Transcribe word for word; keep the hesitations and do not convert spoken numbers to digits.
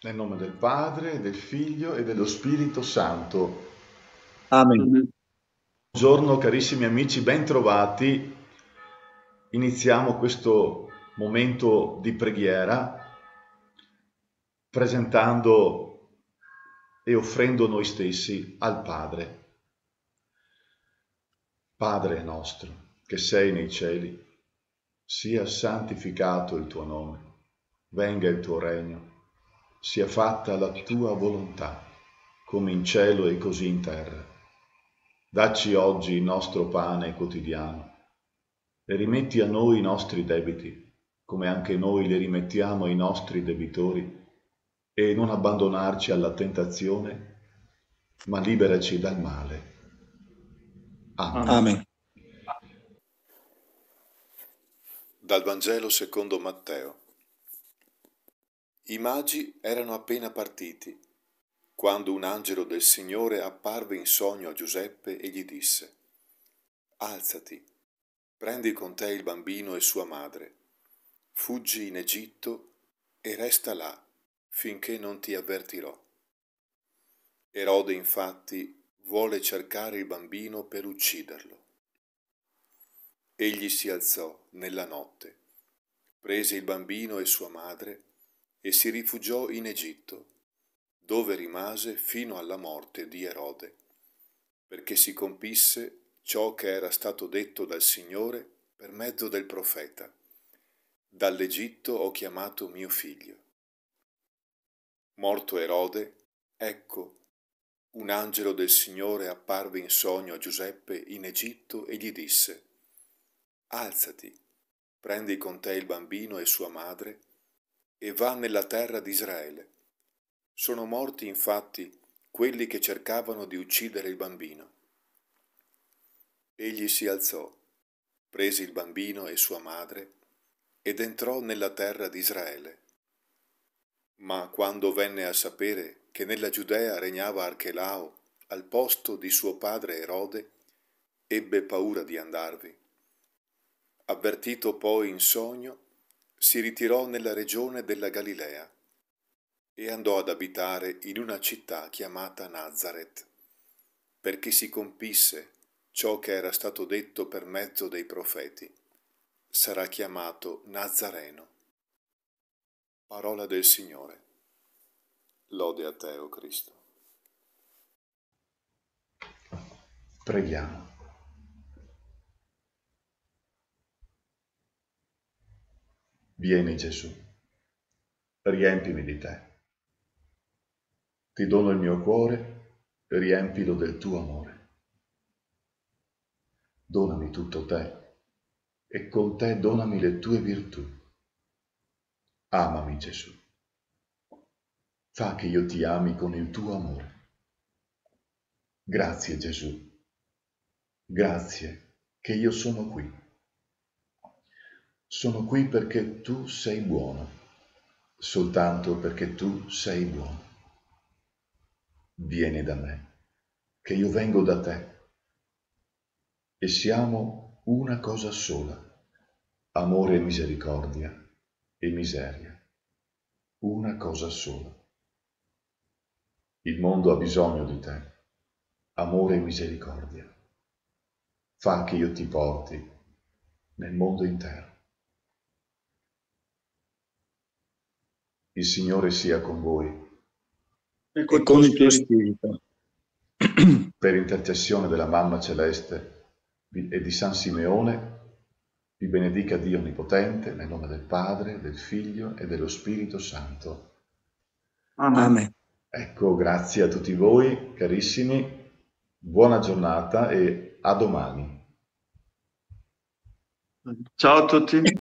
Nel nome del Padre, del Figlio e dello Spirito Santo. Amen. Buongiorno carissimi amici, ben trovati. Iniziamo questo momento di preghiera presentando e offrendo noi stessi al Padre. Padre nostro, che sei nei cieli, sia santificato il tuo nome, venga il tuo regno, sia fatta la tua volontà, come in cielo e così in terra. Dacci oggi il nostro pane quotidiano e rimetti a noi i nostri debiti, come anche noi li rimettiamo ai nostri debitori, e non abbandonarci alla tentazione, ma liberaci dal male. Amen. Amen. Dal Vangelo secondo Matteo. I magi erano appena partiti, quando un angelo del Signore apparve in sogno a Giuseppe e gli disse: Alzati, prendi con te il bambino e sua madre, fuggi in Egitto e resta là finché non ti avvertirò. Erode infatti vuole cercare il bambino per ucciderlo. Egli si alzò nella notte, prese il bambino e sua madre e si rifugiò in Egitto, dove rimase fino alla morte di Erode, perché si compisse ciò che era stato detto dal Signore per mezzo del profeta: dall'Egitto ho chiamato mio figlio. Morto Erode, ecco, un angelo del Signore apparve in sogno a Giuseppe in Egitto e gli disse: Alzati, prendi con te il bambino e sua madre e va nella terra di Israele. Sono morti infatti quelli che cercavano di uccidere il bambino. Egli si alzò, prese il bambino e sua madre ed entrò nella terra di Israele. Ma quando venne a sapere che nella Giudea regnava Archelao al posto di suo padre Erode, ebbe paura di andarvi. Avvertito poi in sogno, si ritirò nella regione della Galilea e andò ad abitare in una città chiamata Nazaret, perché si compisse ciò che era stato detto per mezzo dei profeti: sarà chiamato Nazareno. Parola del Signore. Lode a te, o Cristo. Preghiamo. Vieni Gesù, riempimi di te. Ti dono il mio cuore, riempilo del tuo amore. Donami tutto te e con te donami le tue virtù. Amami Gesù. Fa che io ti ami con il tuo amore. Grazie Gesù. Grazie che io sono qui. Sono qui perché tu sei buono, soltanto perché tu sei buono. Vieni da me, che io vengo da te, e siamo una cosa sola, amore e misericordia e miseria, una cosa sola. Il mondo ha bisogno di te, amore e misericordia. Fa che io ti porti nel mondo intero. Il Signore sia con voi. E con, e con il tuo spirito. Per intercessione della Mamma Celeste e di San Simeone, vi benedica Dio Onnipotente, nel nome del Padre, del Figlio e dello Spirito Santo. Amen. Ecco, grazie a tutti voi, carissimi, buona giornata e a domani. Ciao a tutti.